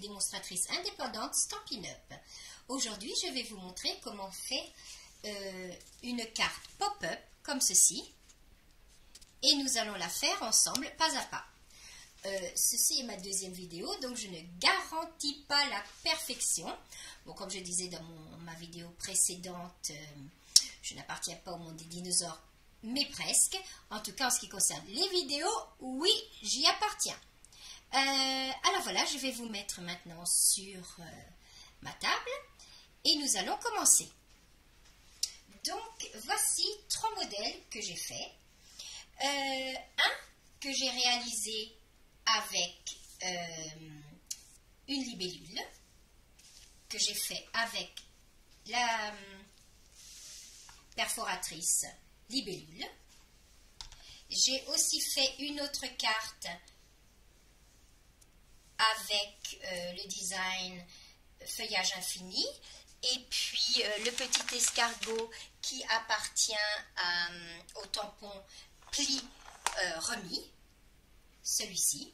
démonstratrice indépendante Stampin' Up. Aujourd'hui, je vais vous montrer comment on fait une carte pop-up comme ceci. Et nous allons la faire ensemble, pas à pas. Ceci est ma deuxième vidéo, donc je ne garantis pas la perfection. Bon, comme je disais dans ma vidéo précédente, je n'appartiens pas au monde des dinosaures, mais presque. En tout cas, en ce qui concerne les vidéos, oui, j'y appartiens. Alors voilà, je vais vous mettre maintenant sur ma table et nous allons commencer. Donc, voici 3 modèles que j'ai faits. Un que j'ai réalisé avec une libellule, que j'ai fait avec la perforatrice libellule. J'ai aussi fait une autre carte avec le design feuillage infini et puis le petit escargot qui appartient au tampon pli remis, celui-ci.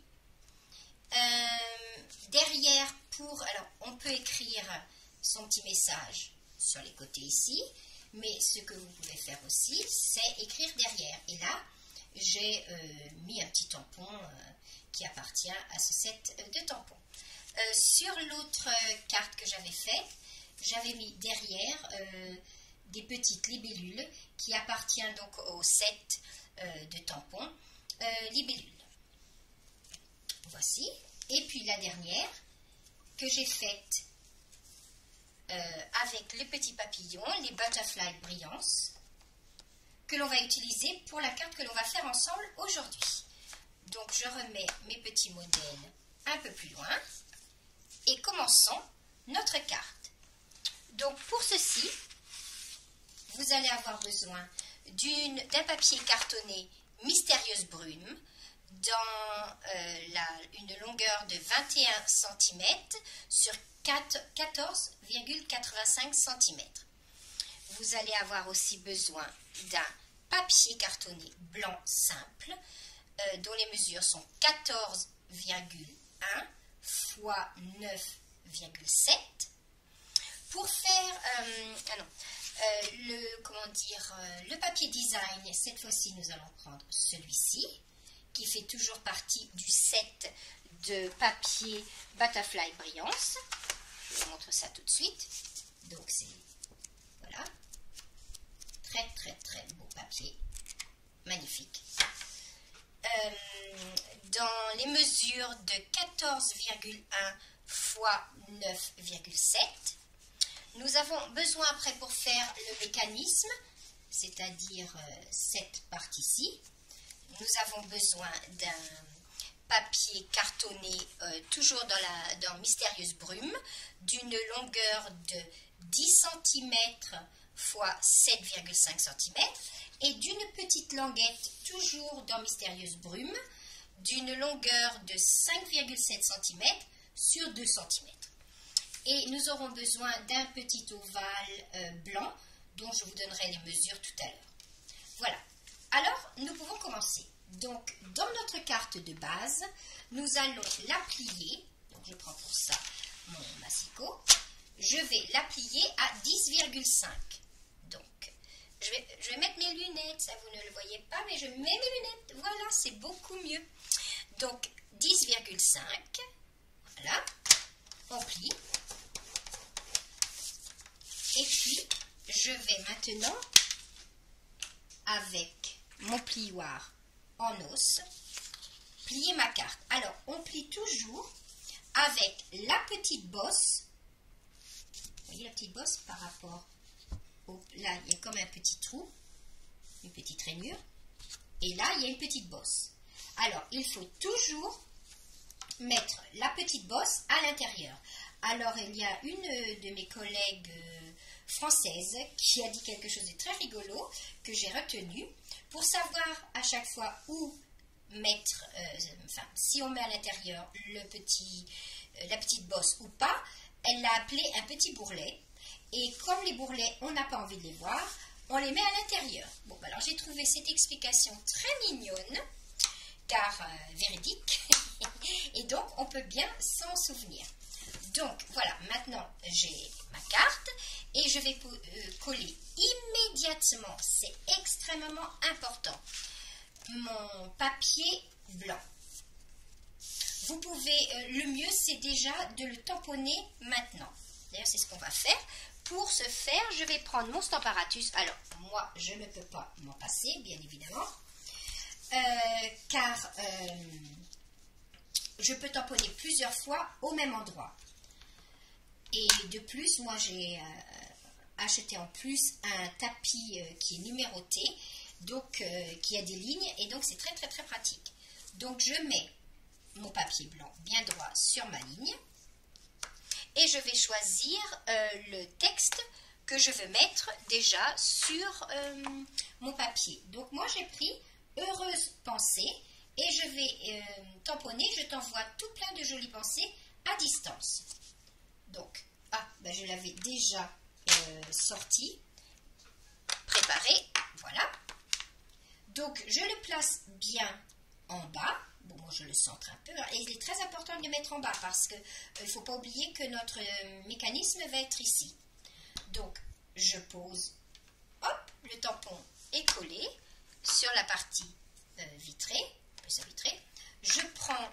Derrière, alors on peut écrire son petit message sur les côtés ici, mais ce que vous pouvez faire aussi, c'est écrire derrière. Et là, j'ai mis un petit tampon qui appartient à ce set de tampons. Sur l'autre carte que j'avais faite, j'avais mis derrière des petites libellules qui appartiennent donc au set de tampons libellules. Voici. Et puis la dernière que j'ai faite avec les petits papillons, les Butterfly Brillance, que l'on va utiliser pour la carte que l'on va faire ensemble aujourd'hui. Donc je remets mes petits modèles un peu plus loin et commençons notre carte. Donc pour ceci, vous allez avoir besoin d'un papier cartonné Mystérieuse Brume dans une longueur de 21 cm sur 14,85 cm. Vous allez avoir aussi besoin d'un papier cartonné blanc simple dont les mesures sont 14,1 x 9,7. Pour faire le papier design, cette fois-ci nous allons prendre celui-ci qui fait toujours partie du set de papier Butterfly Brillance. Je vous montre ça tout de suite. Donc c'est, voilà, très très très beau papier, magnifique. Dans les mesures de 14,1 x 9,7, nous avons besoin après pour faire le mécanisme, c'est-à-dire cette partie-ci, nous avons besoin d'un papier cartonné toujours dans Mystérieuse Brume d'une longueur de 10 cm x 7,5 cm et d'une petite languette toujours dans Mystérieuse Brume d'une longueur de 5,7 cm sur 2 cm. Et nous aurons besoin d'un petit ovale blanc dont je vous donnerai les mesures tout à l'heure. Voilà. Alors, nous pouvons commencer. Donc, dans notre carte de base, nous allons la plier. Donc, je prends pour ça mon massicot. Je vais la plier à 10,5. Donc, je vais mettre mes lunettes. Ça, vous ne le voyez pas, mais je mets mes lunettes. Voilà, c'est beaucoup mieux. Donc, 10,5. Voilà. On plie. Et puis, je vais maintenant, avec mon plioir en os, plier ma carte. Alors, on plie toujours avec la petite bosse. Vous voyez la petite bosse par rapport au... Là, il y a comme un petit trou, une petite rainure. Et là, il y a une petite bosse. Alors, il faut toujours mettre la petite bosse à l'intérieur. Alors, il y a une de mes collègues françaises qui a dit quelque chose de très rigolo que j'ai retenu pour savoir à chaque fois où mettre, si on met à l'intérieur la petite bosse ou pas. Elle l'a appelé un petit bourrelet. Et comme les bourrelets, on n'a pas envie de les voir, on les met à l'intérieur. Bon, alors j'ai trouvé cette explication très mignonne, car véridique, et donc on peut bien s'en souvenir. Donc voilà, maintenant j'ai ma carte et je vais coller immédiatement, c'est extrêmement important, mon papier blanc. Vous pouvez, le mieux c'est déjà de le tamponner maintenant. D'ailleurs c'est ce qu'on va faire. Pour ce faire, je vais prendre mon Stamparatus. Alors moi je ne peux pas m'en passer bien évidemment, car je peux tamponner plusieurs fois au même endroit. Et de plus, moi j'ai acheté en plus un tapis qui est numéroté, donc qui a des lignes, et donc c'est très très très pratique. Donc je mets mon papier blanc bien droit sur ma ligne, et je vais choisir le texte que je veux mettre déjà sur mon papier. Donc moi j'ai pris Heureuse pensée, et je vais tamponner, je t'envoie tout plein de jolies pensées à distance. Donc, je l'avais déjà sorti, préparé, voilà. Donc, je le place bien en bas. Bon, moi, je le centre un peu. Et il est très important de le mettre en bas parce qu'il ne faut pas oublier que notre mécanisme va être ici. Donc, je pose, hop, le tampon est collé sur la partie vitrée, plus vitrée. Je prends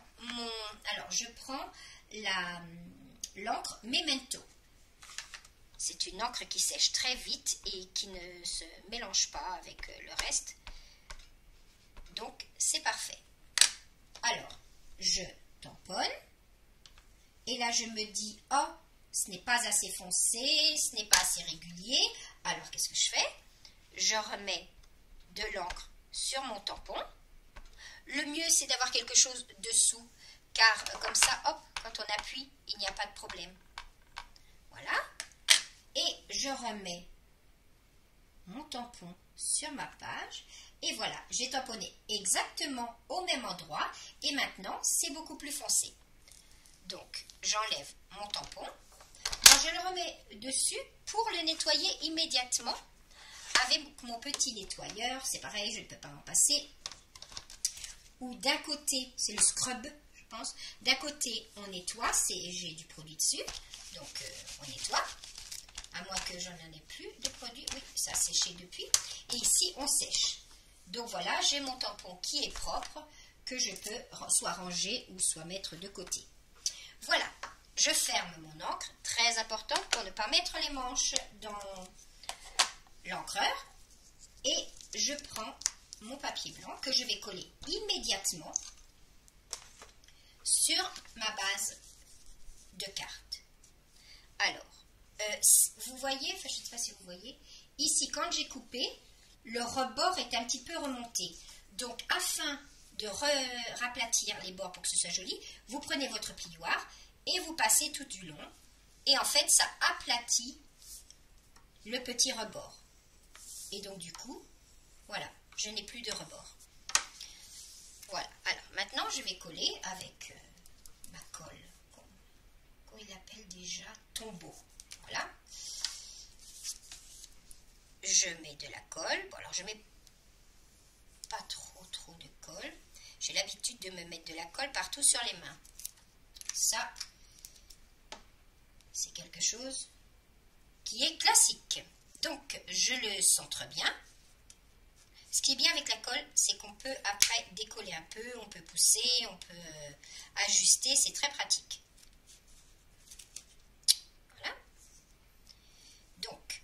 l'encre Memento. C'est une encre qui sèche très vite et qui ne se mélange pas avec le reste. Donc, c'est parfait. Alors, je tamponne. Et là, je me dis, oh, ce n'est pas assez foncé, ce n'est pas assez régulier. Alors, qu'est-ce que je fais? Je remets de l'encre sur mon tampon. Le mieux, c'est d'avoir quelque chose dessous, car comme ça, hop, quand on appuie, il n'y a pas de problème. Voilà. Et je remets mon tampon sur ma page. Et voilà, j'ai tamponné exactement au même endroit. Et maintenant, c'est beaucoup plus foncé. Donc, j'enlève mon tampon. Alors, je le remets dessus pour le nettoyer immédiatement avec mon petit nettoyeur. C'est pareil, je ne peux pas m'en passer. Ou d'un côté, c'est le scrub, je pense. D'un côté, on nettoie, j'ai du produit dessus. Donc, on nettoie. À moins que j'en ai plus de produit. Oui, ça a séché depuis. Et ici, on sèche. Donc voilà, j'ai mon tampon qui est propre, que je peux soit ranger ou soit mettre de côté. Voilà, je ferme mon encre, très important pour ne pas mettre les manches dans l'encreur. Et je prends mon papier blanc que je vais coller immédiatement sur ma base de carte. Alors, vous voyez, je ne sais pas si vous voyez, ici quand j'ai coupé, le rebord est un petit peu remonté. Donc, afin de raplatir les bords pour que ce soit joli, vous prenez votre plioir et vous passez tout du long. Et en fait, ça aplatit le petit rebord. Et donc, du coup, voilà, je n'ai plus de rebord. Voilà, alors maintenant, je vais coller avec ma colle. Comment il appelle déjà? Tombeau. Voilà. Je mets de la colle. Bon, alors je mets pas trop de colle. J'ai l'habitude de me mettre de la colle partout sur les mains. Ça, c'est quelque chose qui est classique. Donc, je le centre bien. Ce qui est bien avec la colle, c'est qu'on peut après décoller un peu, on peut pousser, on peut ajuster, c'est très pratique. Voilà. Donc,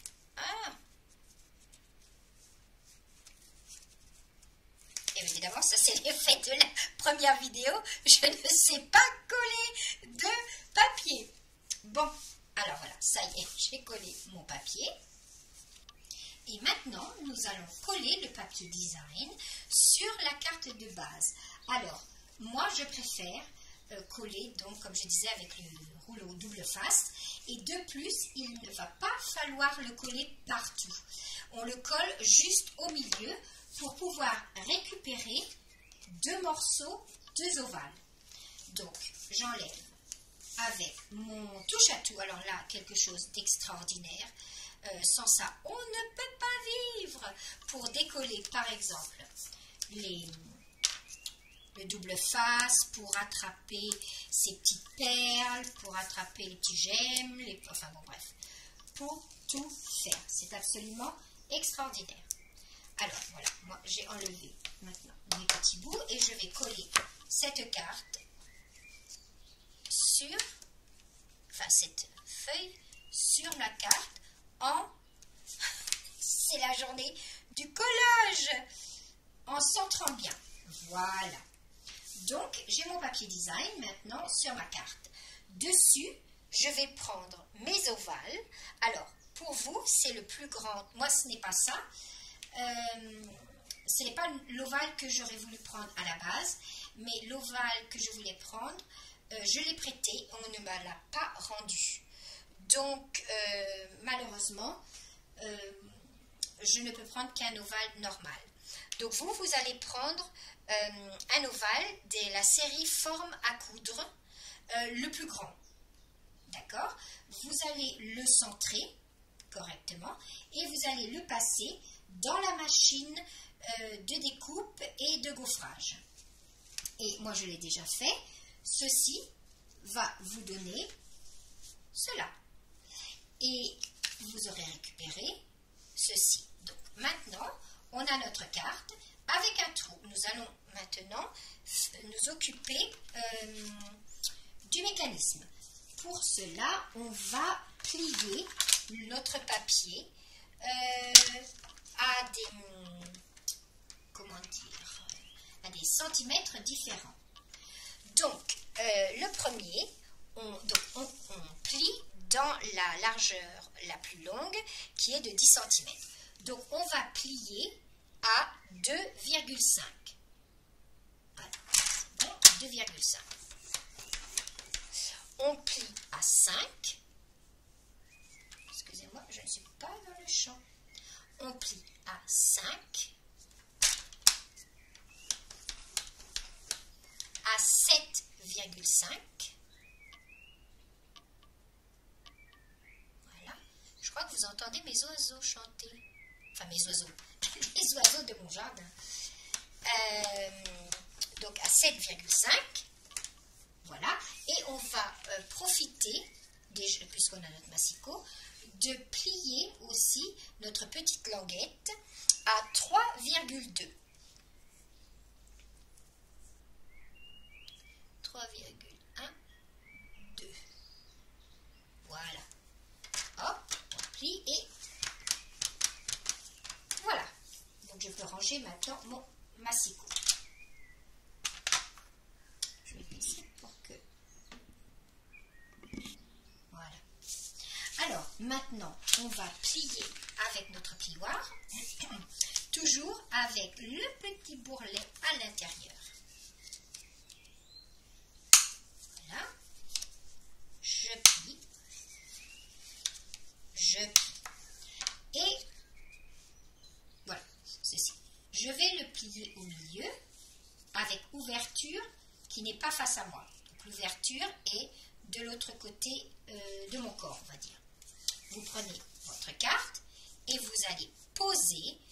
évidemment, ça c'est l'effet de la première vidéo. Je ne sais pas coller de papier. Bon, alors voilà, ça y est, j'ai collé mon papier. Et maintenant, nous allons coller le papier design sur la carte de base. Alors, moi je préfère coller, donc comme je disais, avec le rouleau double face. Et de plus, il ne va pas falloir le coller partout. On le colle juste au milieu pour pouvoir récupérer deux morceaux, deux ovales. Donc, j'enlève avec mon touche à tout. Alors là, quelque chose d'extraordinaire. Sans ça, on ne peut pas vivre. Pour décoller, par exemple, le le double face, pour attraper ces petites perles, pour attraper les petits gemmes, enfin bon bref, pour tout faire. C'est absolument extraordinaire. Alors voilà, moi j'ai enlevé maintenant mes petits bouts et je vais coller cette carte sur, enfin cette feuille sur la carte en, c'est la journée du collage, en centrant bien. Voilà. Donc j'ai mon papier design maintenant sur ma carte. Dessus, je vais prendre mes ovales. Alors pour vous, c'est le plus grand. Moi, ce n'est pas ça. Ce n'est pas l'ovale que j'aurais voulu prendre à la base, mais l'ovale que je voulais prendre, je l'ai prêté, on ne me l'a pas rendu. Donc, malheureusement, je ne peux prendre qu'un ovale normal. Donc, vous allez prendre un ovale de la série forme à coudre, le plus grand. D'accord? Vous allez le centrer correctement et vous allez le passer dans la machine de découpe et de gaufrage. Et moi je l'ai déjà fait. Ceci va vous donner cela. Et vous aurez récupéré ceci. Donc maintenant, on a notre carte avec un trou. Nous allons maintenant nous occuper du mécanisme. Pour cela, on va plier notre papier à des, comment dire, à des centimètres différents. Donc, le premier, on plie dans la largeur la plus longue qui est de 10 cm. Donc, on va plier à 2,5. Voilà, c'est bon, 2,5. On plie à 5. Excusez-moi, je ne suis pas dans le champ. On plie à 5, à 7,5. Voilà. Je crois que vous entendez mes oiseaux chanter. Enfin, mes oiseaux. Les oiseaux de mon jardin. Donc, à 7,5. Voilà. Et on va profiter, puisqu'on a notre massicot, de plier aussi notre petite languette à 3,2. 3,1, 2. Voilà. Hop, on plie et voilà. Donc je peux ranger maintenant mon massicot. Je vais baisser pour que... Voilà. Alors, maintenant, on va plier avec notre plioir, toujours avec le petit bourrelet à l'intérieur. Voilà. Je plie. Je plie. Et voilà, ceci. Je vais le plier au milieu avec ouverture qui n'est pas face à moi. Donc, l'ouverture est de l'autre côté de mon corps, on va dire. Vous prenez votre carte et vous allez poser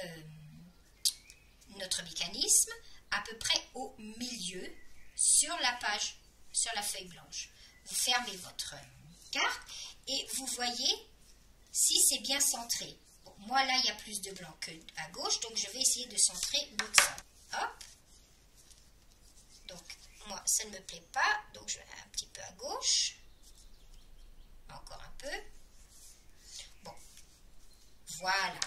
notre mécanisme à peu près au milieu sur la page, sur la feuille blanche. Vous fermez votre carte et vous voyez si c'est bien centré. Bon, moi là il y a plus de blanc qu'à gauche, donc je vais essayer de centrer mieux que ça. Hop. Donc moi ça ne me plaît pas, donc je vais un petit peu à gauche. Encore un peu. Bon, voilà.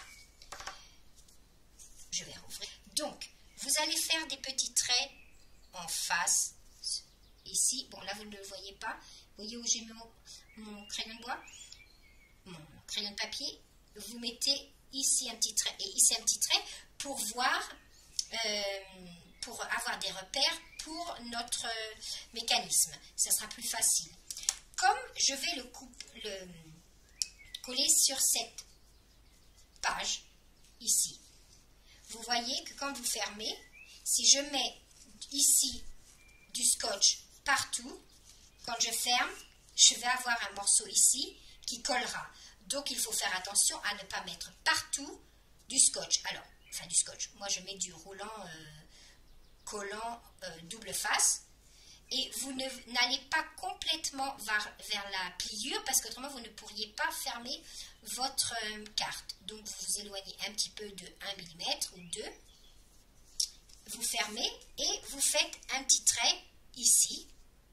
Je vais rouvrir. Donc, vous allez faire des petits traits en face. Ici, bon là vous ne le voyez pas. Vous voyez où j'ai mis mon crayon de bois, mon crayon de papier. Vous mettez ici un petit trait et ici un petit trait pour voir, pour avoir des repères pour notre mécanisme. Ça sera plus facile. Comme je vais le coller sur cette page ici, vous voyez que quand vous fermez, si je mets ici du scotch partout, quand je ferme, je vais avoir un morceau ici qui collera. Donc il faut faire attention à ne pas mettre partout du scotch. Alors, enfin du scotch, moi je mets du roulant collant double face. Et vous n'allez pas complètement vers la pliure parce qu'autrement vous ne pourriez pas fermer votre carte. Donc vous vous éloignez un petit peu de 1 mm ou 2. Vous fermez et vous faites un petit trait ici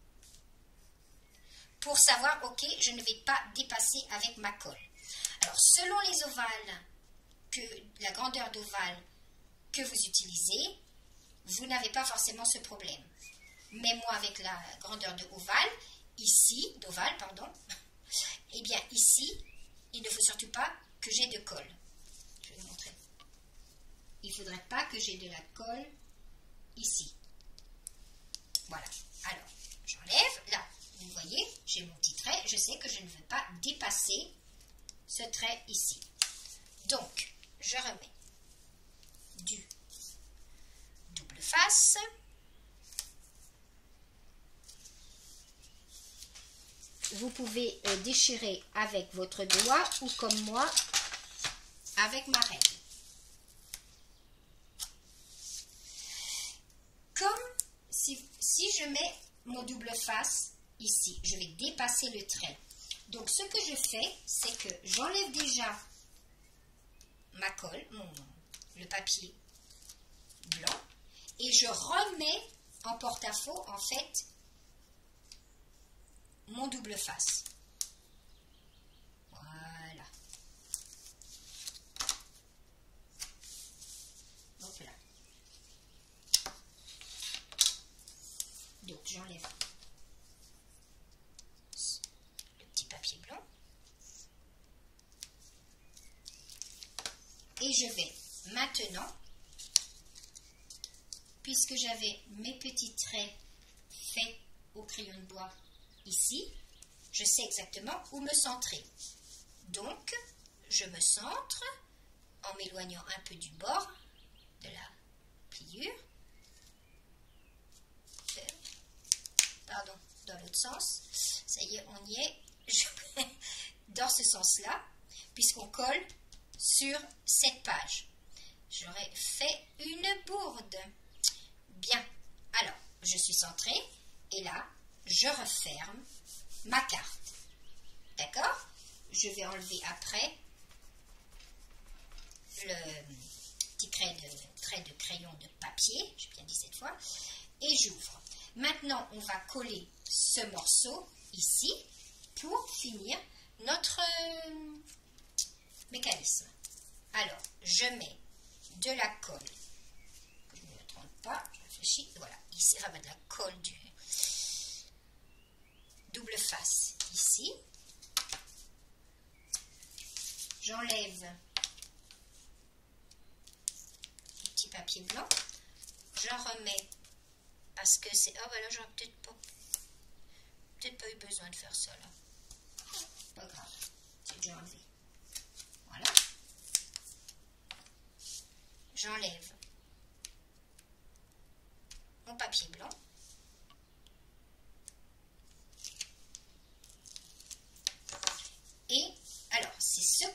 pour savoir, ok, je ne vais pas dépasser avec ma colle. Alors selon les ovales, la grandeur d'ovale que vous utilisez, vous n'avez pas forcément ce problème. Mais moi, avec la grandeur d'ovale, eh bien ici, il ne faut surtout pas que j'ai de colle. Je vais vous montrer. Il ne faudrait pas que j'ai de la colle ici. Voilà. Alors, j'enlève. Là, vous voyez, j'ai mon petit trait. Je sais que je ne veux pas dépasser ce trait ici. Donc, je remets du double face. Vous pouvez déchirer avec votre doigt ou comme moi, avec ma règle. Comme si je mets mon double face ici, je vais dépasser le trait. Donc ce que je fais, c'est que j'enlève déjà ma colle, le papier blanc, et je remets en porte-à-faux en fait mon double face. Voilà. Donc là. Donc j'enlève le petit papier blanc. Et je vais maintenant, puisque j'avais mes petits traits faits au crayon de bois ici, je sais exactement où me centrer. Donc, je me centre en m'éloignant un peu du bord de la pliure. Pardon, dans l'autre sens. Ça y est, on y est. Dans ce sens-là, puisqu'on colle sur cette page. J'aurais fait une bourde. Bien. Alors, je suis centrée et là, je referme ma carte. D'accord? Je vais enlever après le petit trait de crayon de papier, j'ai bien dit cette fois, et j'ouvre. Maintenant, on va coller ce morceau ici pour finir notre mécanisme. Alors, je mets de la colle, que je ne me trompe pas, je réfléchis, voilà, ici, ça va de la colle du double face ici. J'enlève le petit papier blanc. J'en remets parce que c'est... Ah voilà, j'aurais peut-être pas eu besoin de faire ça là. Pas grave, c'est déjà enlevé. Voilà. J'enlève mon papier blanc. Et alors, c'est ce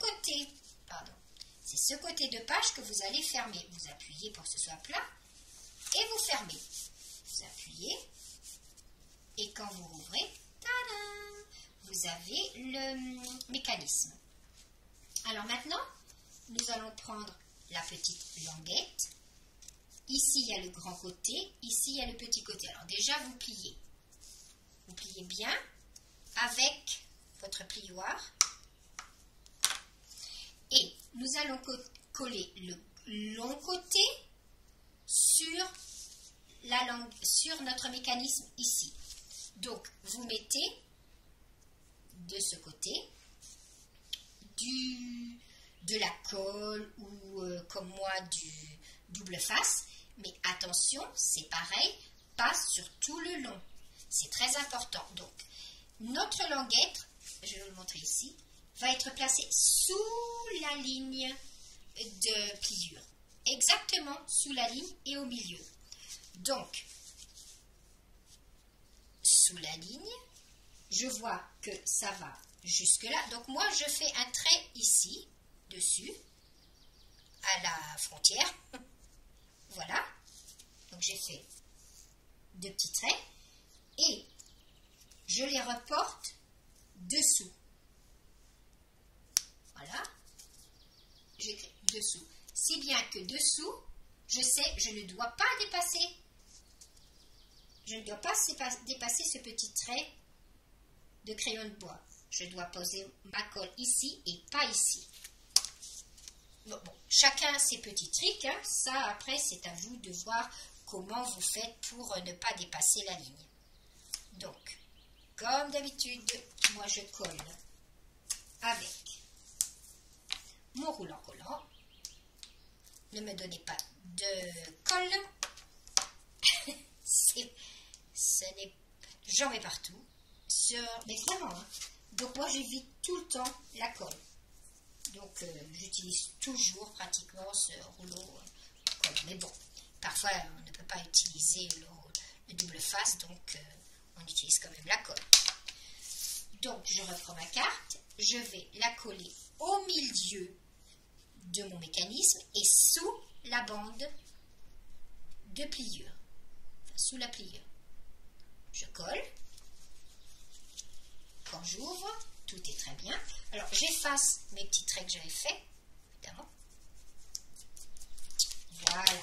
côté de page que vous allez fermer. Vous appuyez pour que ce soit plat et vous fermez. Vous appuyez et quand vous rouvrez, tadam, vous avez le mécanisme. Alors maintenant, nous allons prendre la petite languette. Ici, il y a le grand côté. Ici, il y a le petit côté. Alors déjà, vous pliez. Vous pliez bien avec votre plioir. Et nous allons coller le long côté sur notre mécanisme ici. Donc, vous mettez de ce côté de la colle ou comme moi du double face. Mais attention, c'est pareil, pas sur tout le long. C'est très important. Donc, notre languette, je vais vous le montrer ici, va être placée sous la ligne de pliure. Exactement sous la ligne et au milieu. Donc, sous la ligne, je vois que ça va jusque là. Donc moi, je fais un trait ici, dessus, à la frontière. Voilà. Donc j'ai fait 2 petits traits et je les reporte dessous. Voilà. J'écris dessous. Si bien que dessous, je sais, je ne dois pas dépasser. Je ne dois pas dépasser ce petit trait de crayon de bois. Je dois poser ma colle ici et pas ici. Bon, chacun ses petits tricks. Hein. Ça, après, c'est à vous de voir comment vous faites pour ne pas dépasser la ligne. Donc, comme d'habitude, moi je colle avec mon roulant collant. Ne me donnez pas de colle. J'en mets partout. Mais vraiment, hein. Donc moi j'évite tout le temps la colle. Donc j'utilise toujours pratiquement ce rouleau colle. Mais bon, parfois on ne peut pas utiliser le double face, donc on utilise quand même la colle. Donc je reprends ma carte, je vais la coller au milieu de mon mécanisme et sous la bande de pliure. Enfin, sous la pliure. Je colle. Quand j'ouvre, tout est très bien. Alors j'efface mes petits traits que j'avais faits, évidemment. Voilà.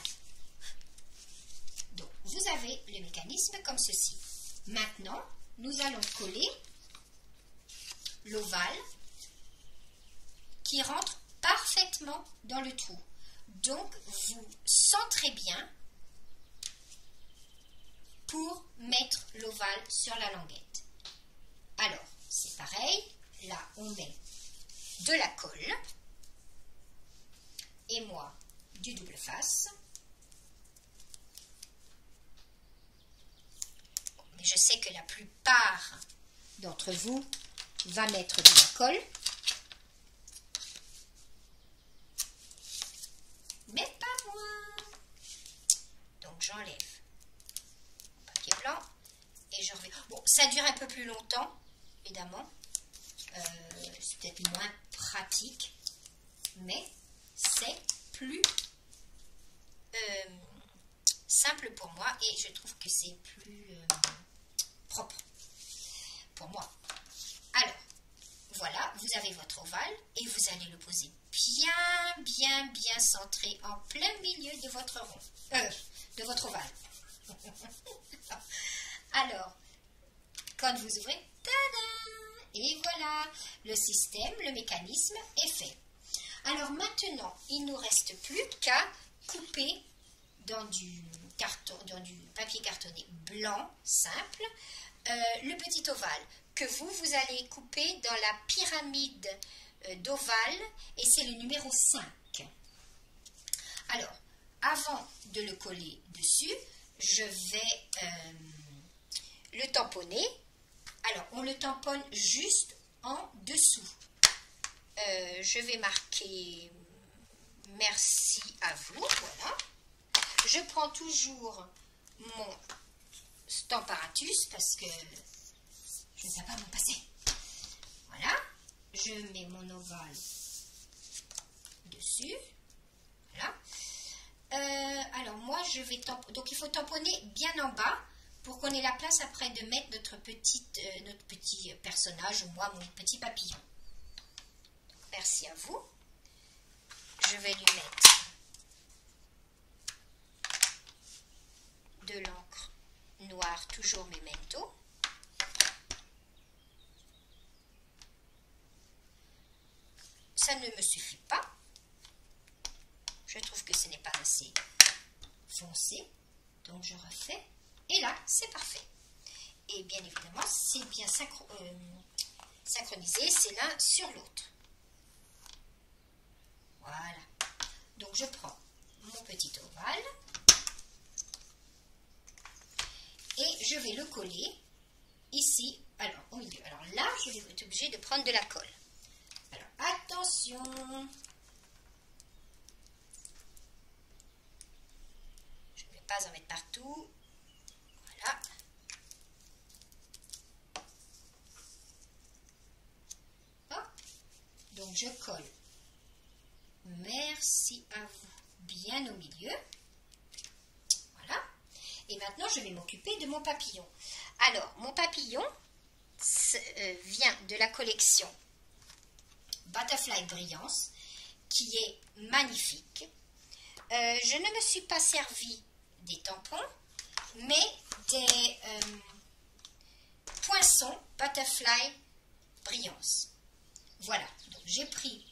Donc vous avez le mécanisme comme ceci. Maintenant, nous allons coller l'ovale qui rentre parfaitement dans le trou. Donc vous centrez bien pour mettre l'ovale sur la languette. Alors, c'est pareil, là on met de la colle et moi du double face. Mais je sais que la plupart d'entre vous va mettre de la colle. Mais pas moi. Donc j'enlève mon papier blanc et je reviens. Bon, ça dure un peu plus longtemps, évidemment. C'est peut-être moins pratique, mais c'est plus simple pour moi et je trouve que c'est plus propre pour moi. Alors, voilà, vous avez votre ovale et vous allez le poser bien centré en plein milieu de votre rond, de votre ovale. Alors, quand vous ouvrez, tada! Et voilà, le système, le mécanisme est fait. Alors maintenant, il ne nous reste plus qu'à couper dans du papier cartonné blanc simple le petit ovale que vous allez couper dans la pyramide d'ovale et c'est le numéro 5. Alors, avant de le coller dessus, je vais le tamponner. Alors, on le tamponne juste en dessous. Je vais marquer merci à vous, voilà. Je prends toujours mon Stamparatus parce que je ne sais pas m'en passer. Voilà, je mets mon ovale dessus. Voilà. Alors moi je vais tamponner, donc il faut tamponner bien en bas pour qu'on ait la place après de mettre notre petit personnage, ou moi mon petit papillon. Merci à vous. Je vais lui mettre de l'encre noire, toujours Memento. Ça ne me suffit pas. Je trouve que ce n'est pas assez foncé. Donc je refais. Et là, c'est parfait. Et bien évidemment, c'est bien synchronisé. C'est l'un sur l'autre. Voilà. Donc je prends mon petit ovale. Et je vais le coller ici, alors au milieu. Alors là, je vais être obligée de prendre de la colle. Alors attention. Je ne vais pas en mettre partout. Voilà. Hop. Donc je colle. Merci à vous. Bien au milieu. Voilà. Et maintenant, je vais m'occuper de mon papillon. Alors, mon papillon vient de la collection Butterfly Brillance, qui est magnifique. Je ne me suis pas servi des tampons, mais des poinçons Butterfly Brillance. Voilà, donc j'ai pris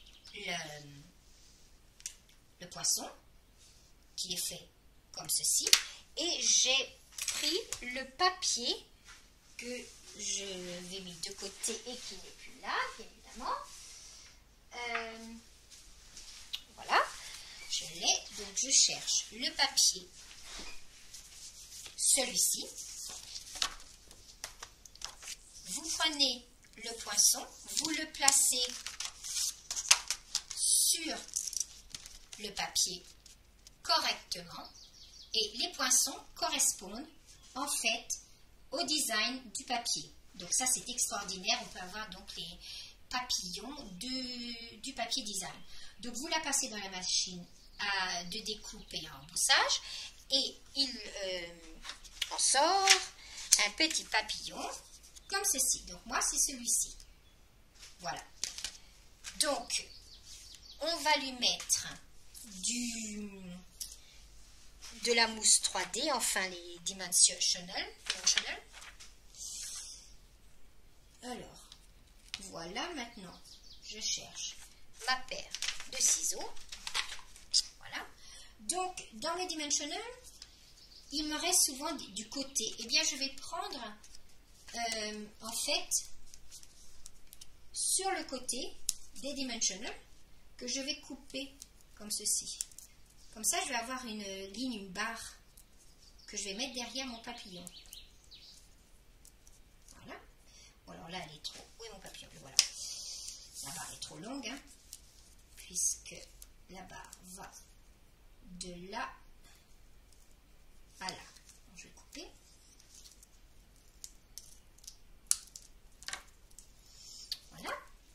le poinçon, qui est fait comme ceci, et j'ai pris le papier que je vais mettre de côté et qui n'est plus là, bien évidemment. Voilà, je l'ai, donc je cherche le papier, celui-ci. Vous prenez le poinçon, vous le placez sur le papier correctement et les poinçons correspondent en fait au design du papier. Donc ça c'est extraordinaire, on peut avoir donc les papillons du papier design. Donc vous la passez dans la machine de découpe et embossage et il en sort un petit papillon comme ceci. Donc moi c'est celui-ci. Voilà. Donc on va lui mettre de la mousse 3D, enfin les dimensional. Alors, voilà, maintenant, je cherche ma paire de ciseaux. Voilà. Donc, dans les dimensional, il me reste souvent du côté. Eh bien, je vais prendre, en fait, sur le côté des dimensional, que je vais couper comme ceci. Comme ça, je vais avoir une ligne, une barre que je vais mettre derrière mon papillon. Voilà. Bon, alors là, elle est trop... Où est mon papillon? Voilà. La barre est trop longue, hein, puisque la barre va de là à là. Donc, je vais couper. Voilà.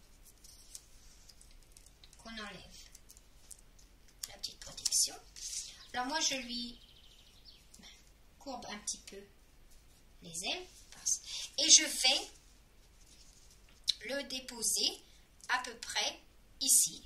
Donc, on enlève la petite protection. Alors moi je lui courbe un petit peu les ailes et je vais le déposer à peu près ici.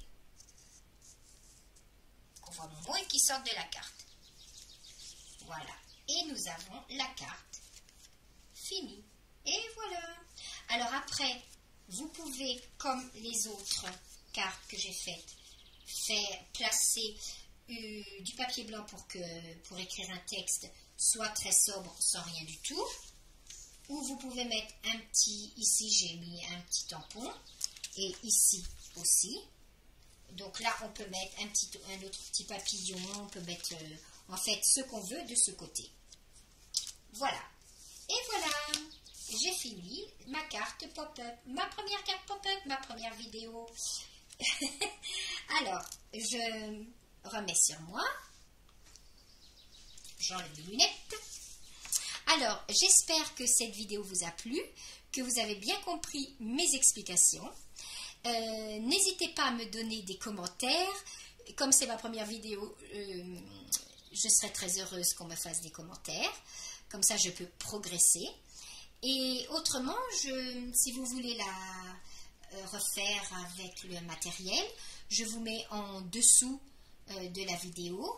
On voit mon mot et qui sort de la carte. Voilà. Et nous avons la carte finie. Et voilà. Alors après, vous pouvez, comme les autres cartes que j'ai faites, placer du papier blanc pour écrire un texte soit très sobre sans rien du tout, ou vous pouvez mettre un petit, ici j'ai mis un petit tampon et ici aussi. Donc là on peut mettre un autre petit papillon, on peut mettre en fait ce qu'on veut de ce côté. Voilà, et voilà, j'ai fini ma carte pop-up, ma première carte pop-up, ma première vidéo. Alors, je remets sur moi. J'enlève les lunettes. Alors, j'espère que cette vidéo vous a plu, que vous avez bien compris mes explications. N'hésitez pas à me donner des commentaires. Comme c'est ma première vidéo, je serai très heureuse qu'on me fasse des commentaires. Comme ça, je peux progresser. Et autrement, si vous voulez la refaire avec le matériel, je vous mets en dessous de la vidéo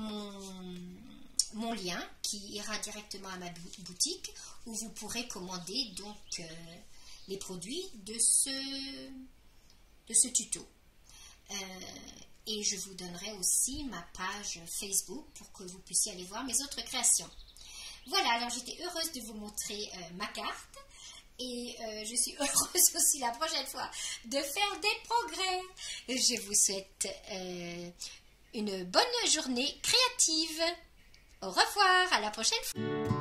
mon lien qui ira directement à ma boutique où vous pourrez commander donc les produits de ce tuto. Et je vous donnerai aussi ma page Facebook pour que vous puissiez aller voir mes autres créations. Voilà, alors j'étais heureuse de vous montrer ma carte. Et je suis heureuse aussi la prochaine fois de faire des progrès. Je vous souhaite une bonne journée créative. Au revoir, à la prochaine fois.